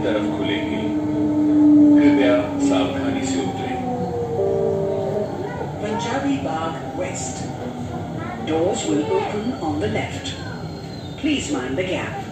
तरफ खुलेंगे। कृपया सावधानी से उतरें। Punjabi Bagh West. Doors will open on the left. Please mind the gap.